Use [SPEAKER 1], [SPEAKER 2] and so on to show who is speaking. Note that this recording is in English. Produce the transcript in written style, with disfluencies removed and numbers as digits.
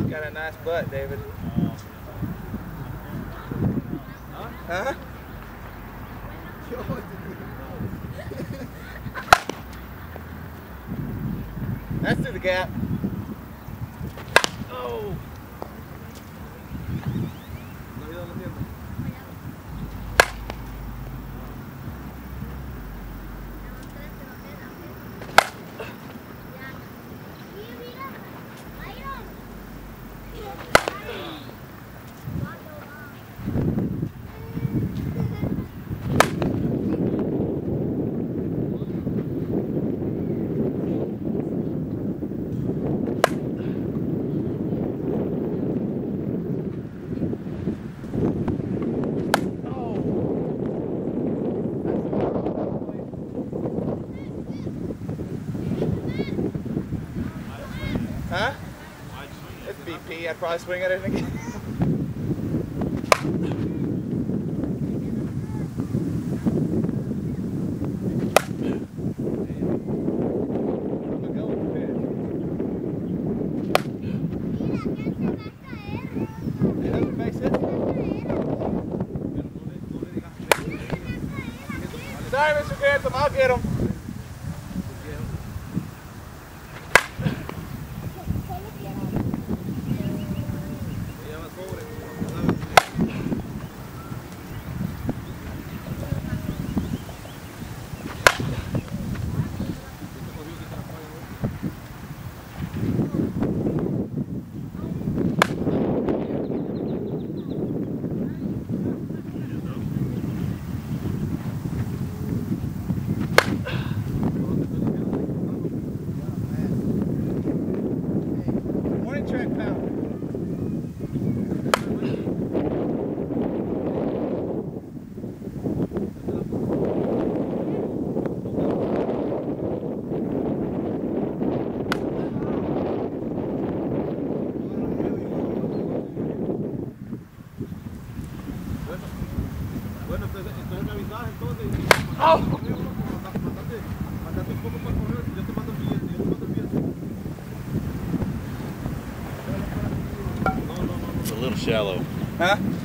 [SPEAKER 1] Got a nice butt, David. Huh? That's through the gap. Oh. Huh? It's BP. I'd probably swing at it again. Sorry, Mr. Grantham, I'll get him. Track power.
[SPEAKER 2] Bueno, pues entonces me avisas entonces.
[SPEAKER 1] Oh.
[SPEAKER 2] Mandate un poco por correo y yo te mando el billete,
[SPEAKER 3] It's a little shallow.
[SPEAKER 1] Huh?